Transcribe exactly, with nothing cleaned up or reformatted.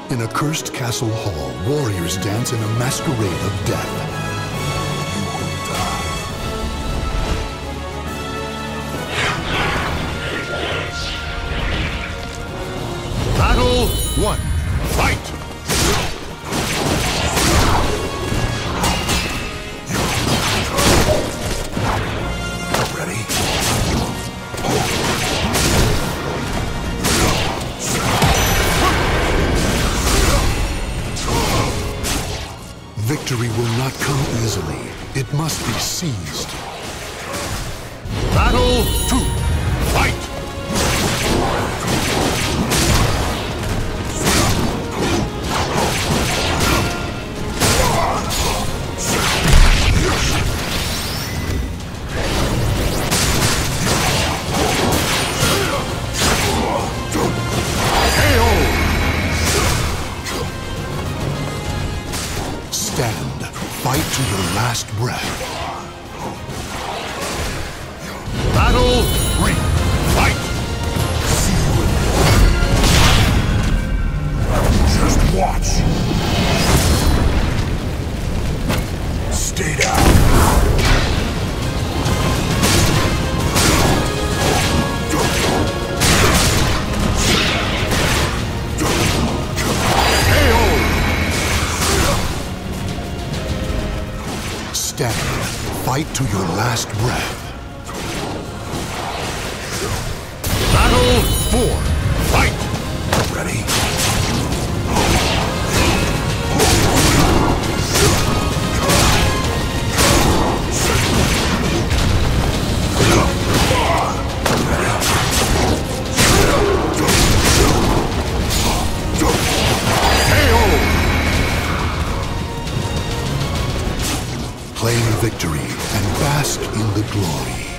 In a cursed castle hall, warriors dance in a masquerade of death. You will die. Battle one. Fight! Ready? Victory will not come easily. It must be seized. Battle two. Fight! Stand. Fight to your last breath. Battle three. Fight! See you in... Just watch. Stay down. Stand. Fight to your last breath. Battle four. Fight! Ready? Claim victory and bask in the glory.